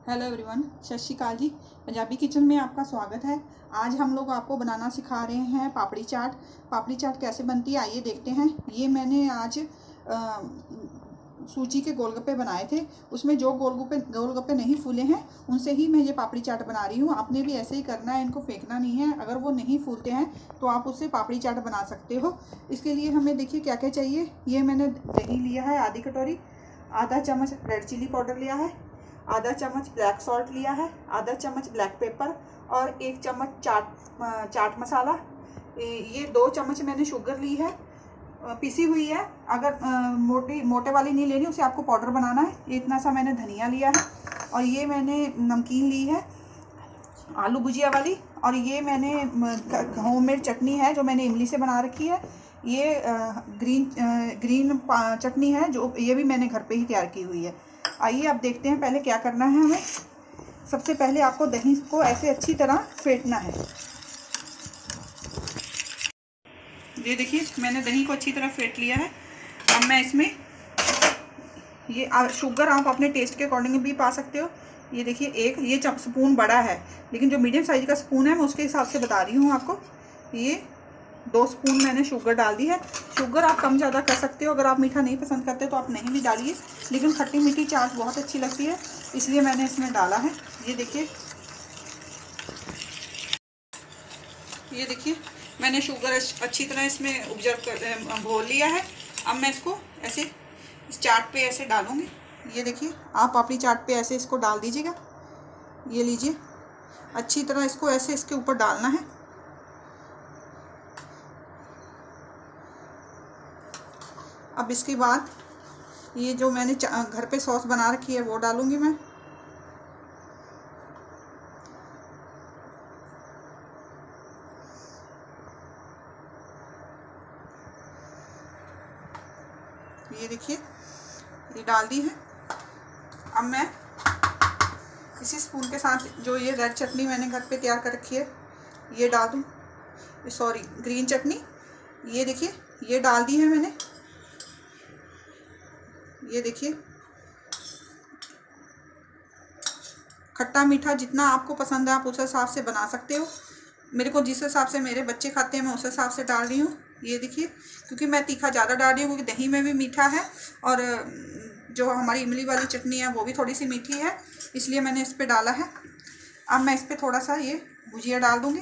Hello everyone, सत श्री अकाल जी। Punjabi kitchen में आपका स्वागत है। आज हम लोग आपको बनाना सिखा रहे हैं पापड़ी चाट। पापड़ी चाट कैसे बनती है आइए देखते हैं। ये मैंने आज सूजी के गोलगप्पे बनाए थे। उसमें जो गोलगप्पे नहीं फूले हैं उनसे ही मैं ये पापड़ी चाट बना रही हूँ। आपने भी ऐसे ही करना है, इनको फेंकना नहीं है। अगर वो नहीं फूलते हैं तो आप उससे पापड़ी चाट बना सकते हो। इसके लिए हमें देखिए क्या क्या चाहिए। ये मैंने दही लिया है आधी कटोरी, आधा चम्मच रेड चिली पाउडर लिया है, आधा चम्मच ब्लैक सॉल्ट लिया है, आधा चम्मच ब्लैक पेपर और 1 चम्मच चाट मसाला। ये 2 चम्मच मैंने शुगर ली है, पिसी हुई है। अगर मोटे वाली नहीं लेनी, उसे आपको पाउडर बनाना है। ये इतना सा मैंने धनिया लिया है और ये मैंने नमकीन ली है आलू भुजिया वाली। और ये मैंने होममेड चटनी है जो मैंने इमली से बना रखी है। ये ग्रीन चटनी है जो ये भी मैंने घर पे ही तैयार की हुई है। आइए अब देखते हैं पहले क्या करना है हमें। सबसे पहले आपको दही को ऐसे अच्छी तरह फेंटना है। ये देखिए मैंने दही को अच्छी तरह फेंट लिया है। अब मैं इसमें ये शुगर आप अपने टेस्ट के अकॉर्डिंग भी पा सकते हो। ये देखिए ये स्पून बड़ा है, लेकिन जो मीडियम साइज का स्पून है मैं उसके हिसाब से बता रही हूँ आपको। ये 2 स्पून मैंने शुगर डाल दी है। शुगर आप कम ज़्यादा कर सकते हो। अगर आप मीठा नहीं पसंद करते तो आप नहीं भी डालिए, लेकिन खट्टी मीठी चाट बहुत अच्छी लगती है, इसलिए मैंने इसमें डाला है। ये देखिए मैंने शुगर अच्छी तरह इसमें घोल लिया है। अब मैं इसको ऐसे इस चाट पे ऐसे डालूँगी। ये देखिए आप अपनी चाट पे ऐसे इसको डाल दीजिएगा। ये लीजिए, अच्छी तरह इसको ऐसे इसके ऊपर डालना है। अब इसके बाद ये जो मैंने घर पे सॉस बना रखी है वो डालूंगी मैं। ये देखिए ये डाल दी है। अब मैं इसी स्पून के साथ जो ये रेड चटनी मैंने घर पे तैयार कर रखी है ये डाल दूँ। सॉरी, ग्रीन चटनी। ये देखिए ये डाल दी है मैंने। ये देखिए खट्टा मीठा जितना आपको पसंद है आप उस हिसाब से बना सकते हो। मेरे को जिस हिसाब से मेरे बच्चे खाते हैं मैं उस हिसाब से डाल रही हूँ। ये देखिए क्योंकि मैं तीखा ज़्यादा डाल रही हूँ क्योंकि दही में भी मीठा है और जो हमारी इमली वाली चटनी है वो भी थोड़ी सी मीठी है, इसलिए मैंने इस पर डाला है। अब मैं इस पर थोड़ा सा ये भुजिया डाल दूँगी।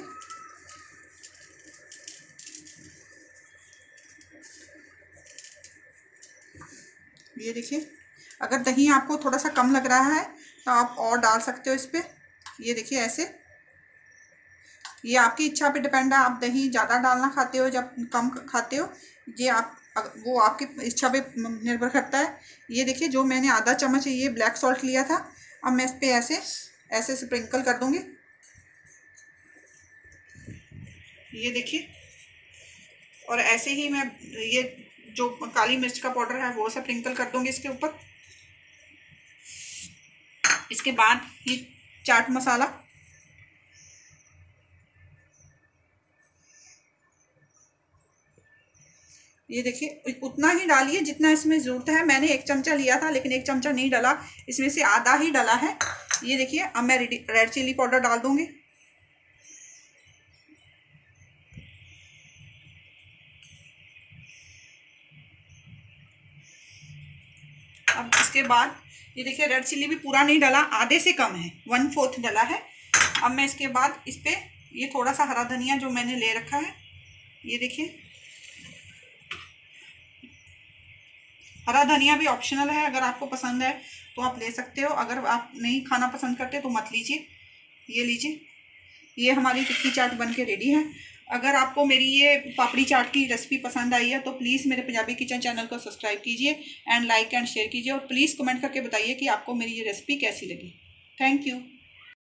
ये देखिए अगर दही आपको थोड़ा सा कम लग रहा है तो आप और डाल सकते हो इस पर। ये देखिए ऐसे, ये आपकी इच्छा पे डिपेंड है। आप दही ज़्यादा डालना खाते हो जब कम खाते हो, ये वो आपकी इच्छा पे निर्भर करता है। ये देखिए जो मैंने आधा चम्मच ये ब्लैक सॉल्ट लिया था, अब मैं इस पर ऐसे ऐसे स्प्रिंकल कर दूँगी। ये देखिए, और ऐसे ही मैं ये जो काली मिर्च का पाउडर है वो स्प्रिंकल कर दूँगी इसके ऊपर। इसके बाद ये चाट मसाला, ये देखिए उतना ही डालिए जितना इसमें ज़रूरत है। मैंने 1 चमचा लिया था लेकिन 1 चमचा नहीं डाला, इसमें से आधा ही डाला है। ये देखिए अब मैं रेड चिली पाउडर डाल दूंगी। अब इसके बाद ये देखिए रेड चिली भी पूरा नहीं डाला, आधे से कम है, 1/4 डाला है। अब मैं इसके बाद इस पर ये थोड़ा सा हरा धनिया जो मैंने ले रखा है, ये देखिए हरा धनिया भी ऑप्शनल है, अगर आपको पसंद है तो आप ले सकते हो, अगर आप नहीं खाना पसंद करते तो मत लीजिए। ये लीजिए, ये हमारी टिक्की चाट बन के रेडी है। अगर आपको मेरी ये पापड़ी चाट की रेसिपी पसंद आई है तो प्लीज़ मेरे पंजाबी किचन चैनल को सब्सक्राइब कीजिए एंड लाइक एंड शेयर कीजिए, और प्लीज़ कमेंट करके बताइए कि आपको मेरी ये रेसिपी कैसी लगी। Thank you.